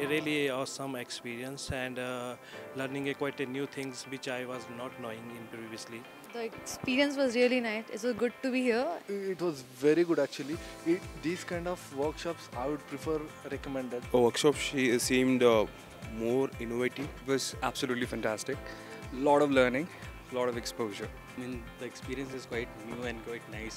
a really awesome experience and learning quite a new things which I was not knowing in previously. The experience was really nice. It was good to be here. It was very good actually. These kind of workshops I would prefer recommended. The workshop seemed more innovative. It was absolutely fantastic. Lot of learning, lot of exposure. I mean, the experience is quite new and quite nice.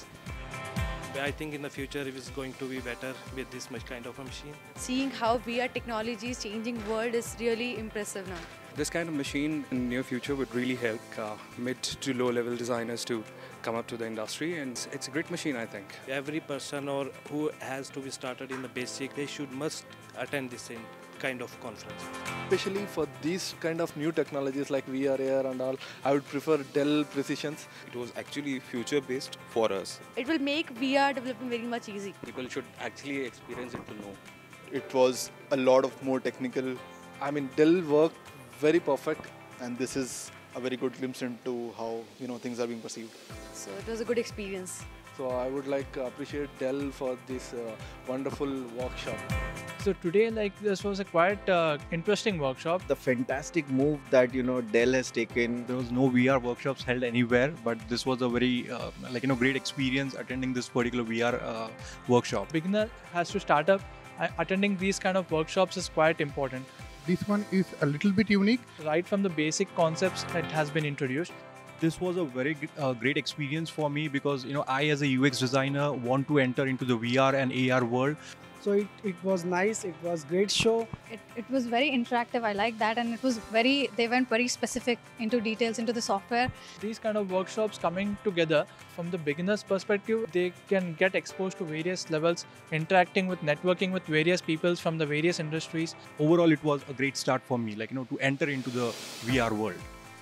I think in the future it is going to be better with this much kind of a machine. Seeing how VR technology is changing world is really impressive now. This kind of machine in near future would really help mid to low level designers to come up to the industry, and it's a great machine, I think. Every person or who has to be started in the basic, they must attend the same kind of conference. Especially for these kind of new technologies like VR, AR and all, I would prefer Dell Precisions. It was actually future based for us. It will make VR development very much easy. People should actually experience it to know. It was a lot of more technical. I mean, Dell worked very perfect. And this is a very good glimpse into how things are being perceived. So it was a good experience. So I would like to appreciate Dell for this wonderful workshop. So today, this was a quite interesting workshop. The fantastic move that Dell has taken. There was no VR workshops held anywhere, but this was a very great experience attending this particular VR workshop. Beginner has to start up. Attending these kind of workshops is quite important. This one is a little bit unique. Right from the basic concepts that has been introduced. This was a very great experience for me because I as a UX designer want to enter into the VR and AR world. So it was nice. It was great show. It was very interactive. I like that, and they went very specific into details into the software. These kind of workshops coming together from the beginner's perspective, they can get exposed to various levels, interacting with, networking with various people from the various industries. Overall, it was a great start for me, to enter into the VR world.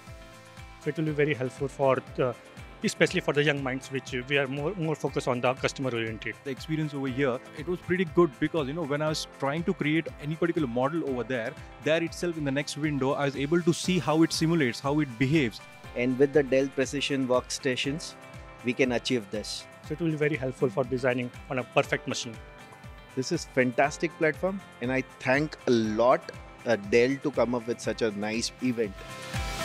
So it will be very helpful for especially for the young minds, which we are more focused on the customer oriented. The experience over here, it was pretty good because when I was trying to create any particular model over there itself in the next window, I was able to see how it simulates, how it behaves. And with the Dell Precision workstations, we can achieve this. So it will be very helpful for designing on a perfect machine. This is fantastic platform, and I thank a lot Dell to come up with such a nice event.